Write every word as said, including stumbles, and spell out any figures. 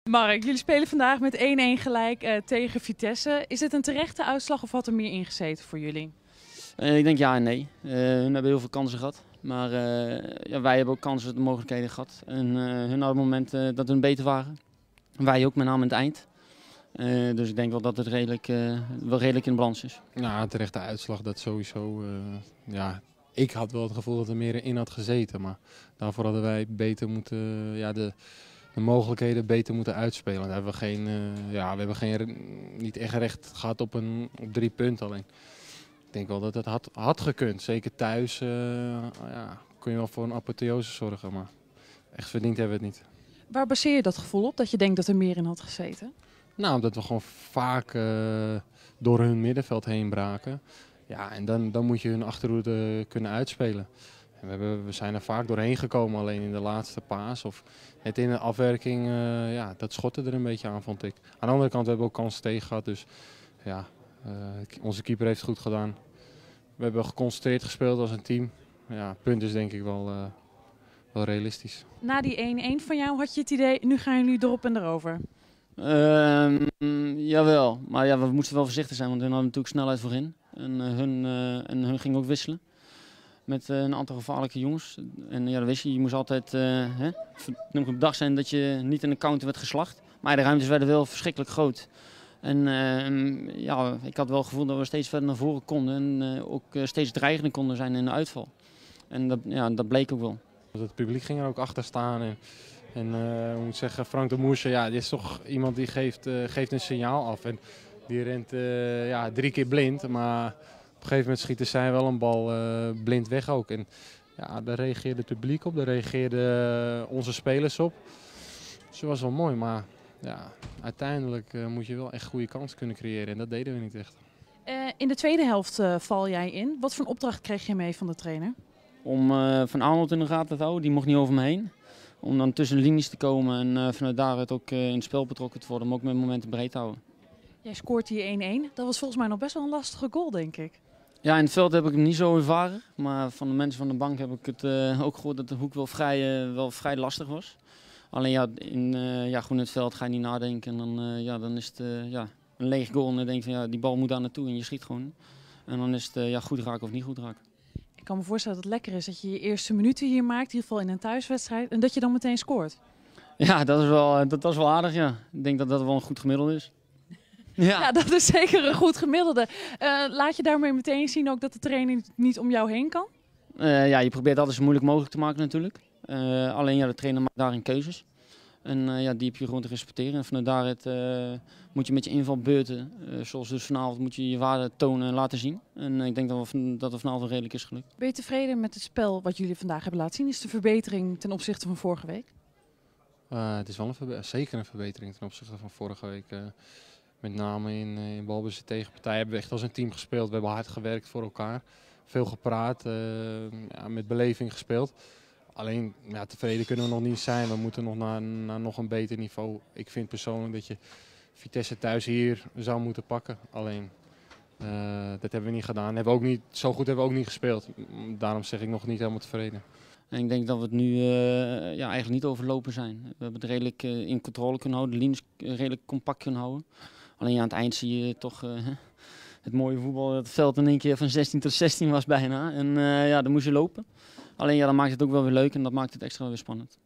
Mark, jullie spelen vandaag met één-één gelijk uh, tegen Vitesse. Is het een terechte uitslag of had er meer ingezeten voor jullie? Uh, ik denk ja en nee. Uh, hun hebben heel veel kansen gehad. Maar uh, ja, wij hebben ook kansen en mogelijkheden gehad. En uh, hun hadden momenten dat hun beter waren. Wij ook, met name in het eind. Uh, dus ik denk wel dat het redelijk, uh, wel redelijk in balans is. Nou, een terechte uitslag, dat sowieso. Uh, ja, ik had wel het gevoel dat er meer in had gezeten. Maar daarvoor hadden wij beter moeten, ja, de, de mogelijkheden beter moeten uitspelen. Daar hebben we geen, uh, ja, we hebben geen, niet echt recht gehad op, een, op drie punten alleen. Ik denk wel dat het had, had gekund. Zeker thuis uh, ja, kun je wel voor een apotheose zorgen. Maar echt verdiend hebben we het niet. Waar baseer je dat gevoel op, dat je denkt dat er meer in had gezeten? Nou, omdat we gewoon vaak uh, door hun middenveld heen braken. Ja, en dan, dan moet je hun achterhoede kunnen uitspelen. En we, hebben, we zijn er vaak doorheen gekomen, alleen in de laatste paas. Of net in de afwerking, uh, ja, dat schotte er een beetje aan, vond ik. Aan de andere kant hebben we ook kansen tegen gehad. Dus ja, uh, onze keeper heeft het goed gedaan. We hebben geconcentreerd gespeeld als een team. Ja, punt is denk ik wel, uh, wel realistisch. Na die één-één van jou had je het idee, nu gaan jullie erop en erover? Uh, jawel, maar ja, we moesten wel voorzichtig zijn, want hun hadden natuurlijk snelheid voorin. En, uh, hun, uh, en hun ging ook wisselen met uh, een aantal gevaarlijke jongens. En ja, dat wist je, je moest altijd uh, hè, op de dag zijn dat je niet in een counter werd geslacht. Maar de ruimtes werden wel verschrikkelijk groot. En uh, ja, ik had wel het gevoel dat we steeds verder naar voren konden en uh, ook uh, steeds dreigender konden zijn in de uitval. En dat, ja, dat bleek ook wel. Het publiek ging er ook achter staan. En En uh, moet zeggen, Frank de Moerse, ja, die is toch iemand die geeft, uh, geeft een signaal af. En die rent uh, ja, drie keer blind, maar op een gegeven moment schieten zij wel een bal uh, blind weg ook. En ja, daar reageerde het publiek op, daar reageerden onze spelers op. Dus dat was wel mooi, maar ja, uiteindelijk uh, moet je wel echt goede kansen kunnen creëren en dat deden we niet echt. Uh, in de tweede helft uh, val jij in. Wat voor een opdracht kreeg je mee van de trainer? Om uh, Van Arnold in de gaten te houden, die mocht niet over me heen. Om dan tussen de linies te komen en uh, vanuit daaruit ook uh, in het spel betrokken te worden, maar ook met momenten breed te houden. Jij scoort hier één-één. Dat was volgens mij nog best wel een lastige goal, denk ik. Ja, in het veld heb ik hem niet zo ervaren, maar van de mensen van de bank heb ik het uh, ook gehoord dat de hoek wel vrij, uh, wel vrij lastig was. Alleen ja, in, uh, ja, gewoon in het veld ga je niet nadenken en dan, uh, ja, dan is het uh, ja, een leeg goal en dan denk je van ja, die bal moet daar naartoe en je schiet gewoon. En dan is het uh, ja, goed raken of niet goed raken. Ik kan me voorstellen dat het lekker is dat je je eerste minuten hier maakt, in ieder geval in een thuiswedstrijd, en dat je dan meteen scoort. Ja, dat is wel, dat, dat is wel aardig, ja. Ik denk dat dat wel een goed gemiddelde is. Ja, ja dat is zeker een goed gemiddelde. Uh, laat je daarmee meteen zien ook dat de trainer niet om jou heen kan? Uh, ja, je probeert altijd zo moeilijk mogelijk te maken natuurlijk. Uh, alleen ja, de trainer maakt daarin keuzes. En uh, ja, die heb je gewoon te respecteren. En vanuit daaruit uh, moet je met je invalbeurten, uh, zoals dus vanavond, moet je je waarde tonen en laten zien. En uh, ik denk dat, we, dat het vanavond wel redelijk is gelukt. Ben je tevreden met het spel wat jullie vandaag hebben laten zien? Is het een verbetering ten opzichte van vorige week? Uh, het is wel een zeker een verbetering ten opzichte van vorige week. Uh, met name in, uh, in balbezit tegenpartij hebben we echt als een team gespeeld. We hebben hard gewerkt voor elkaar. Veel gepraat, uh, ja, met beleving gespeeld. Alleen ja, tevreden kunnen we nog niet zijn. We moeten nog naar, naar nog een beter niveau. Ik vind persoonlijk dat je Vitesse thuis hier zou moeten pakken. Alleen uh, dat hebben we niet gedaan. Hebben we ook niet, zo goed hebben we ook niet gespeeld. Daarom zeg ik nog niet helemaal tevreden. En ik denk dat we het nu uh, ja, eigenlijk niet overlopen zijn. We hebben het redelijk uh, in controle kunnen houden, de linies redelijk compact kunnen houden. Alleen ja, aan het eind zie je toch uh, het mooie voetbal. Het veld in één keer van zestien tot zestien was bijna. En uh, ja, dan moest je lopen. Alleen ja, dan maakt het ook wel weer leuk en dat maakt het extra weer spannend.